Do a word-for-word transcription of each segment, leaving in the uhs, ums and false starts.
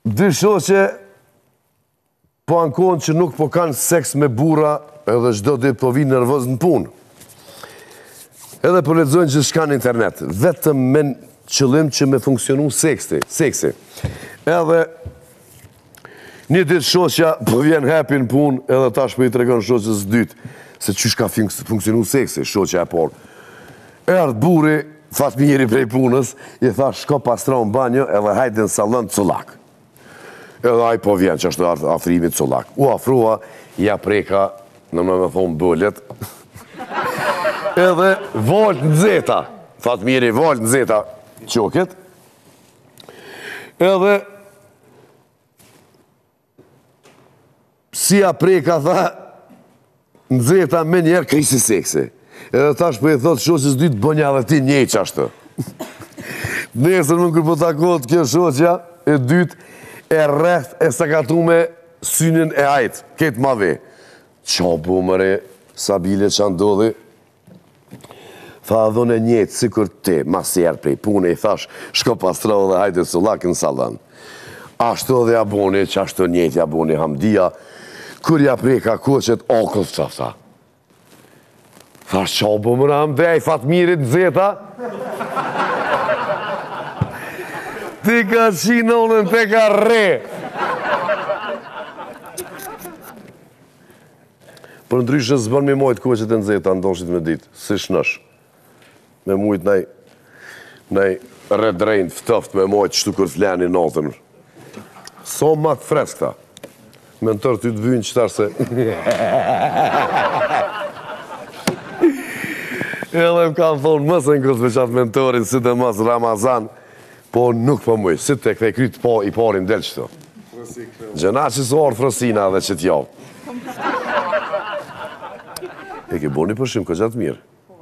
dy shoqe po ankon që nuk po kanë seks me burra edhe çdo ditë po vinë nervoz në punë. Edhe po lexojnë që shka në internet, vetëm me qëllim që me funksionu seksi. seksi. Edhe një ditë shoqja po vjen happy në punë, edhe tash po i tregon shoqës dytë se çish ka funksionu seksi, shoqja e parë. Erdh burri, fatmiri prej punës, i tha shko pastro në banjo edhe hajde në sallon cullak. Edhe ai po vjen që është afrimit cullak. U afrua, ja preka, në më me thonë bëllet, edhe volt në zeta, fatmiri volt në zeta qoket, edhe si a preka tha, në zeta me njerë krisi seksi. Edhe tash për e thotë shoqës dytë bënja dhe ti njej qashtë. Nesër më kërë po takot kjo shoqja e dytë e rreth e sakatume synin e ajtë, ketë ma ve. Qa bu mëre, Sabile që ndodhi, tha dhone njëtë, si kur ti, masjerë prej pune, i thash, shko pastro dhe hajde sullak në salon. Ashtu dhe aboni, që ashtu njëtë aboni hamdia, kur ja preka koqet, okull të tha. Thash, qa bu mëre hamdej, fatmirit në zeta? Ti ka qinonën, te ka re. Për ndryshë zbën me mojtë koqet e nëzeta, ndoshit me ditë, si shnësh. Me mujtë nej, nej redrejnë ftoft me mojtë qëtu kër fleni natën. So ma të freskta. Me në tërë ty të vynë qëtar se... Edhe më kam thonë mësën kësë veçat mentorin, si të mësë Ramazan, po nuk po mujë, si të këthej krytë po i parin del qëto. Gjëna që së orë frosina dhe që t'javë. E ke boni përshim, ko gjatë mirë.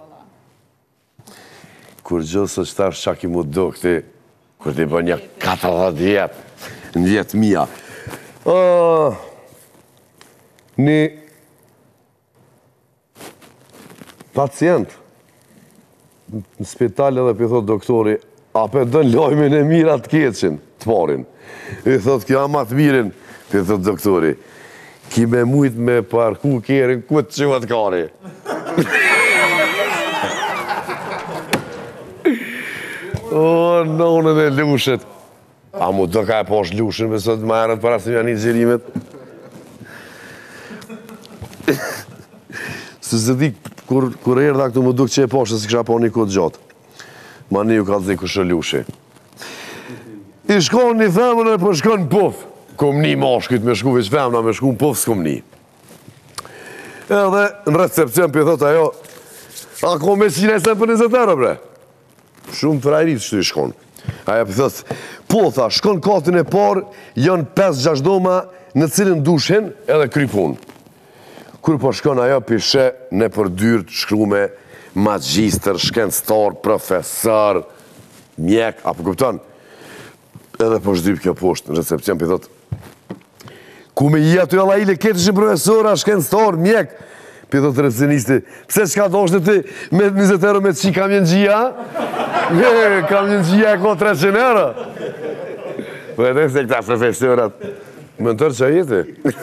Kur gjësë është tash qa ki mu do këti, kur ti bë një katërdhjetë vjetë, në vjetë mija. Një pacient në spital edhe për thot doktori, a për dën lojme në mirë atë keqin, të parin. I thot kjo ama të mirin, për thot doktori, ki me mujt me parku kjerin, ku të që vëtë kari. O, nonën e lushet. A mu do ka e posh lushin, me sot ma erët para se mja një gjerimet. Se se di, kur erdha këtu më duk që e poshtë, se kësha po një kodë gjatë. Ma një ju ka të zi kushë lushi. I shkon një themën e për shkon puf. Kom një mashkit me shku, veç femna me shku në puf, s'kom një. Edhe në recepcion për thot ajo, a kom me qine se për njëzet euro, bre? Shumë frajrit që të i shkon. Aja për thot, po, tha, shkon katin e par, janë pesë gjashtë doma në cilin dushin edhe krypun. Kur po shkon ajo pishe në përdyrt, shkru me magjistër, shkencëtar, profesor, mjek, apo kupton? Edhe po shdyp kjo poshtë në recepcion për thot, ku me i aty alla ile ketë që profesora, shkencëtar, mjek, për thot recepcionisti, pse qka do është ti me njëzet euro me qi kamjen gjia? Kamjen gjia e ko treqind euro. Po e të se këta profesorat, më në tërë që a jeti?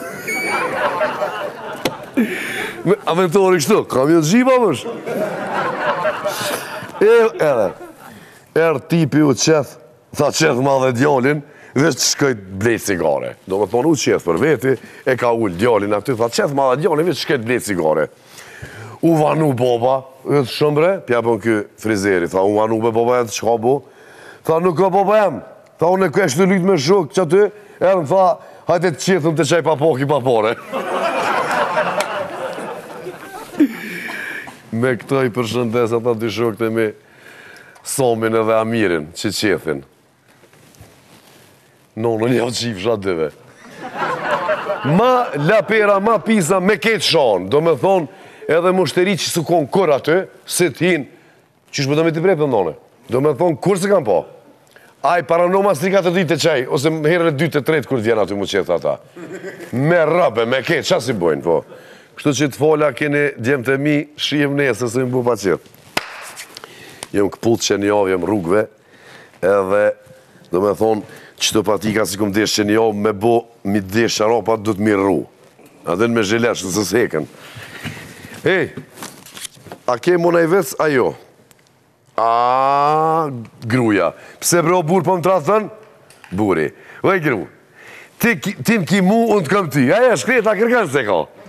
Aventori kështu, kamjen gjia pa mësh? Edhe, erë tipi u qeth, tha qeth ma dhe djallin, dhe që shkojt blejt cigare. Do me thonë u qeth për veti, e ka ullë djallin aty, tha qeth ma dhe djallin, dhe që shkojt blejt cigare. U vanu boba, dhe të shëmbre, pja pën kë frizeri, tha u vanu be boba e të qka bo, tha nuk ka boba jem, tha unë e kështë të lytë me shuk, që aty, erë më tha, hajte të qethëm të qaj pa poki pa pare. Me këto i përshëndes ata dy shuk të mi, Somin edhe Amirin, që qethin. Nonë, një qifë shadyve. Ma lapera, ma pisa, me ketë shanë. Do me thonë, edhe mushteri që su konë kur aty, si t'hin, që shpë do me t'i prepë, nonë. Do me thonë, kur se kam po? Aj, paranoma s'ri ka të ditë të qaj, ose herën e dytë të tretë kur t'vjen aty mu qetë ata. Me rëbe, me ketë, qa si bojnë, po? Kështu që t'folla keni djemë të mi, shijem nesë, se më bu pa qetë. Jem këput që një avë jem rrugve, edhe, do me thonë, Qëto patika si këm desh që një me bo, mi desh sharapat du të mirru. A dhe në me zhilesh, nësë s'heken. Ej, a ke mona i vec, a jo? A, gruja. Pse bro burë po më tratën? Buri. Vaj gru. Ti më ki mu, unë të kam ty. Aja, shkreta kërkan se ka.